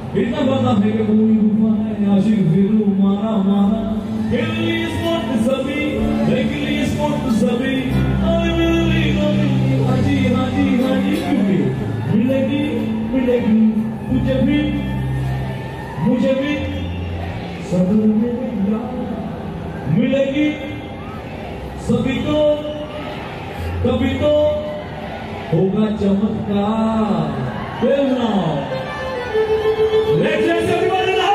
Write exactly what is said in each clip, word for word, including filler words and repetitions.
इतना पता है कि कोई गुफा है आशिक फिरू मारा मारा दिल्ली स्पॉट सभी दिल्ली स्पॉट सभी आई मिली मिली हाजी हाजी हाजी क्योंकि मिलेगी मिलेगी मुझे भी मुझे भी सदर में मिलेगी सभी को कभी तो होगा चमत्कार। Well now, let's just everybody laugh.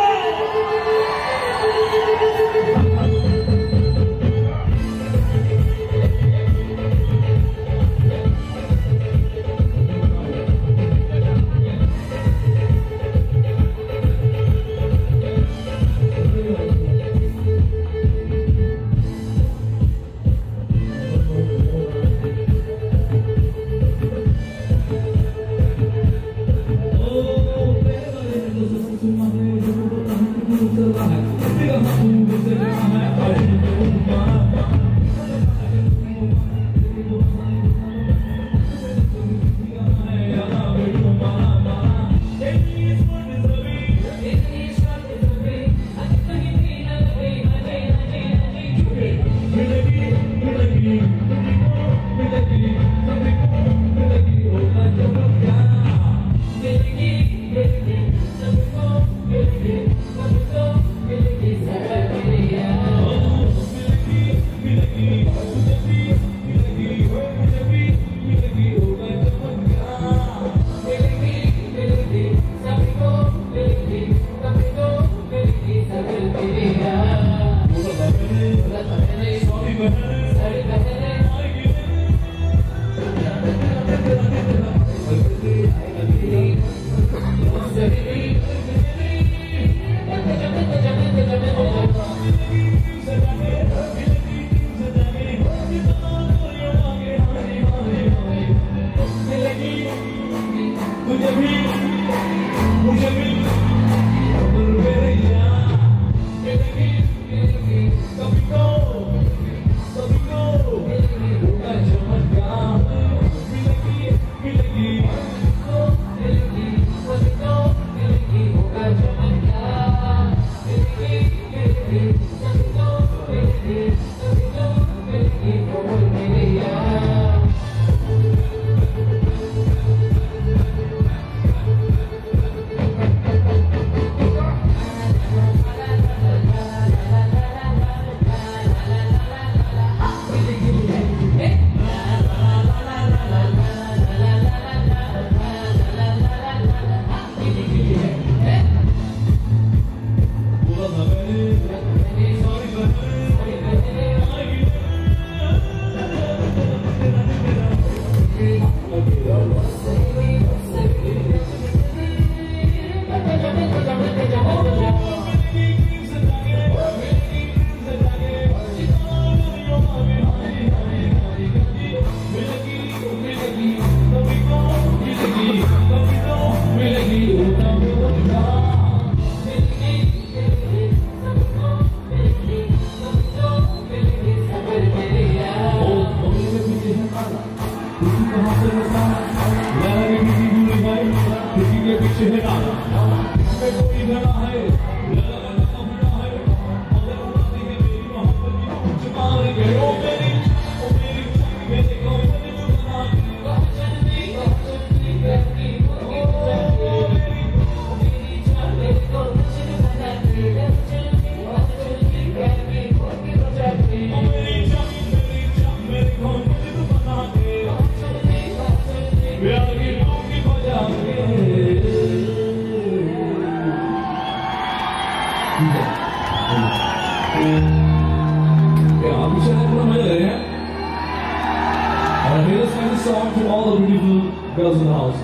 Song to all the beautiful girls in the house.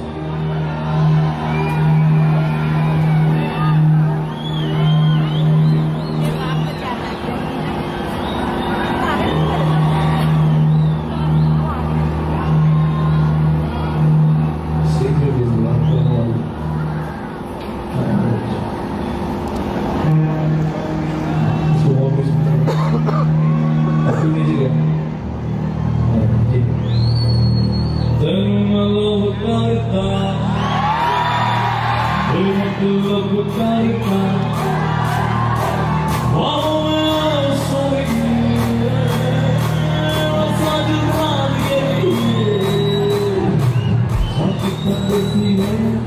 Then my love, carica. Oh, I'm sorry. I'm such a man, yeah. Something that they feel.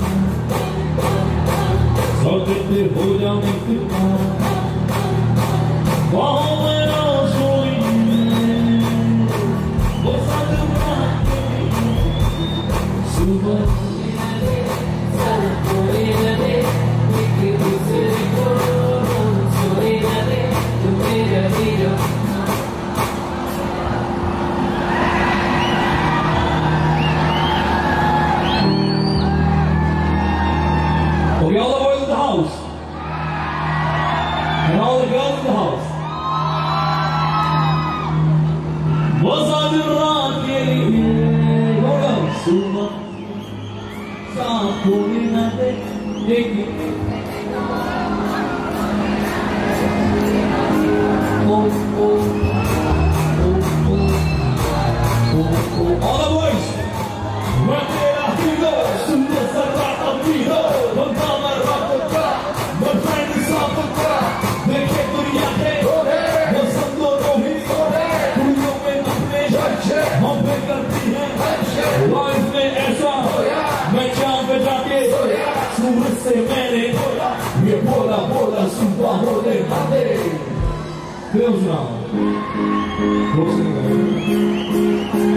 Something they hold down in the car. Oh, I'm sorry. I'm such a man, yeah. Super. Okay, all the boys in the house and all the girls in the house. Was I the rock? Yeah, hold on. Suma, sa koi na de, oh oh oh oh oh. All the boys, right there, here we go. Suma sa rock of me, ho. Life में ऐसा मैं चांद पे जाके सूरज से मैंने ये बोला बोला सुबह होने वाले फिर सुना